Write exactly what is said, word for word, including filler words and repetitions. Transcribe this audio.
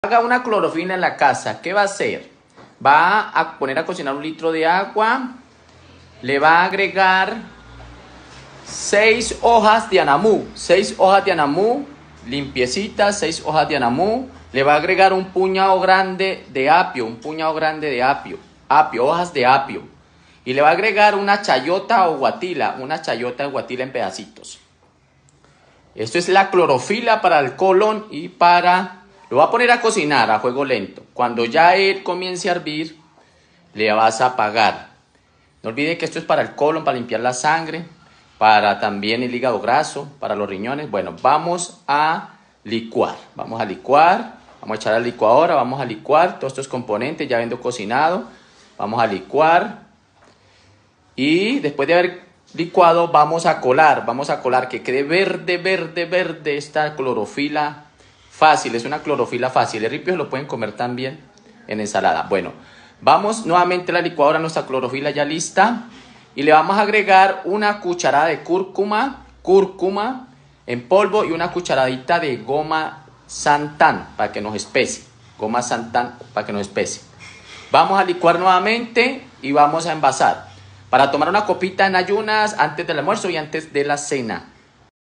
Haga una clorofila en la casa, ¿qué va a hacer? Va a poner a cocinar un litro de agua, le va a agregar seis hojas de anamú, seis hojas de anamú, limpiecitas, seis hojas de anamú, le va a agregar un puñado grande de apio, un puñado grande de apio, apio, hojas de apio, y le va a agregar una chayota o guatila, una chayota o guatila en pedacitos. Esto es la clorofila para el colon y para... Lo va a poner a cocinar a fuego lento. Cuando ya él comience a hervir, le vas a apagar. No olvide que esto es para el colon, para limpiar la sangre, para también el hígado graso, para los riñones. Bueno, vamos a licuar. Vamos a licuar. Vamos a echar al licuadora, vamos a licuar todos estos componentes ya habiendo cocinado. Vamos a licuar. Y después de haber licuado, vamos a colar. Vamos a colar que quede verde, verde, verde esta clorofila. Fácil, es una clorofila fácil. El ripio lo pueden comer también en ensalada. Bueno, vamos nuevamente a la licuadora, nuestra clorofila ya lista. Y le vamos a agregar una cucharada de cúrcuma, cúrcuma en polvo y una cucharadita de goma santán para que nos especie. Goma santán para que nos especie. Vamos a licuar nuevamente y vamos a envasar. Para tomar una copita en ayunas antes del almuerzo y antes de la cena.